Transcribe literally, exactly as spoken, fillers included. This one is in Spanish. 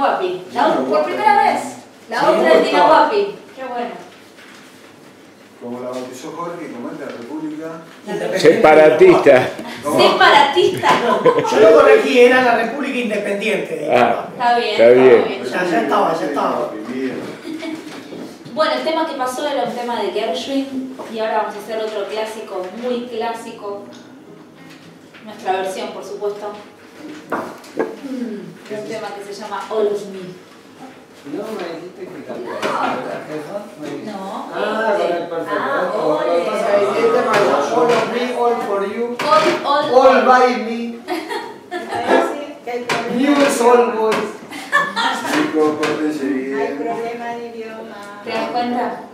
Guapi. La otra, por primera vez. La Sí, otra es Dina guapa. Guapi. Qué bueno. Como la bautizó Jorge, como es de la República. Separatista. Separatista. Yo lo corregí, era la República Independiente. Ah, Está bien, está bien. Ya, ya estaba, ya estaba. Bueno, el tema que pasó era un tema de Gershwin y ahora vamos a hacer otro clásico, muy clásico. Nuestra versión, por supuesto. Mm, un tema que se llama All of Me. No me dijiste que cantabas, ¿verdad, jefa? Me- No, Ah, este. con el perfecto. Ah, ¿eh? Como lo que pasa ole. es que este tema es all of me, all for you, All, all, all all. by me, news always. Chicos, pórtense Hay bien. problema de idioma. ¿Te das cuenta?